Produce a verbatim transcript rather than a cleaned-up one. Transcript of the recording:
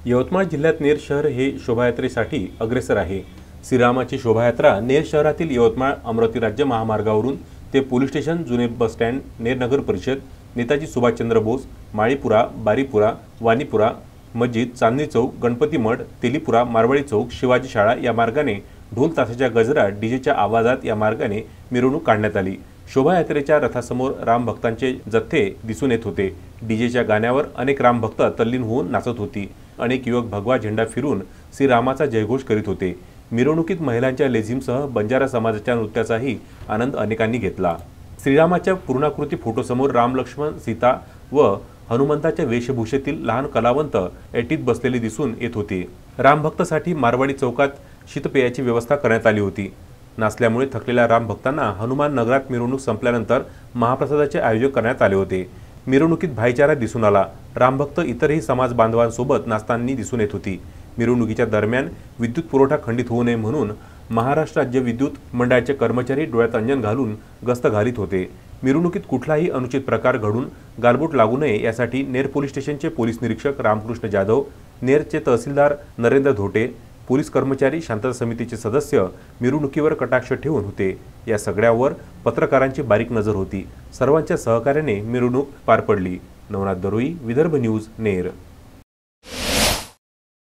यवतमाळ जिल्ह्यात नेर शहर हे शोभायात्रेसाठी अग्रेसर आहे। श्रीरामाची शोभायात्रा नेर शहरातील यवतमाळ अमरावती राज्य महामार्गावरून ते पोलीस स्टेशन, जुने बस स्टँड, नेर नगर परिषद, नेताजी सुभाषचंद्र बोस, माळीपुरा, बारीपुरा, वानीपुरा, मस्जिद, चांदणी चौक, गणपती मठ, तेलीपुरा, मारवाडी चौक, शिवाजी शाळा या मार्गाने ढोल ताशाच्या गजरात, डीजेच्या आवाजात या मार्गाने मिरवणूक काढण्यात आली। शोभायात्रेच्या रथासमोर राम भक्तांचे जत्थे दिसून येत होते। डीजेच्या गाण्यावर अनेक राम भक्त तल्लीन होऊन नाचत होती। अनेक युवक भगवा झेंडा फिरून श्रीरामाचा जयघोष करीत होते। मिरवणुकीत महिलांच्या लेझिमसह बंजारा समाजाच्या नृत्याचाही आनंद अनेकांनी घेतला। श्रीरामाच्या पूर्णाकृती फोटोसमोर राम, लक्ष्मण, सीता व हनुमंताच्या वेशभूषेतील लहान कलावंत ऐटीत बसलेले दिसून येत होते। रामभक्तासाठी मारवाडी चौकात शीतपेयाची व्यवस्था करण्यात आली होती। नाचल्यामुळे थकलेल्या राम भक्तांना हनुमान नगरात मिरवणूक संपल्यानंतर महाप्रसादाचे आयोजन करण्यात आले होते। मिरवणुकीत भाईचारा दिसून आला। रामभक्त इतरही समाज बांधवांसोबत नाचताना दिसून येत होती। मिरवणुकीच्या दरम्यान विद्युत पुरवठा खंडित होऊ नये म्हणून महाराष्ट्र राज्य विद्युत मंडळाचे कर्मचारी डोळ्यात अंजन घालून गस्त घालीत होते। मिरवणुकीत कुठलाही अनुचित प्रकार घडून गालबोट लागू नये यासाठी नेर पोलीस स्टेशनचे पोलीस निरीक्षक रामकृष्ण जाधव, नेरचे तहसीलदार नरेंद्र धोटे, पोलीस कर्मचारी, शांतता समितीचे सदस्य मिरवणुकीवर कटाक्ष ठेवून होते। या सगळ्यावर पत्रकारांची बारीक नजर होती। सर्वांच्या सहकार्याने मिरवणूक पार पडली। नवनाथ दरोई, विदर्भ न्यूज, नेर।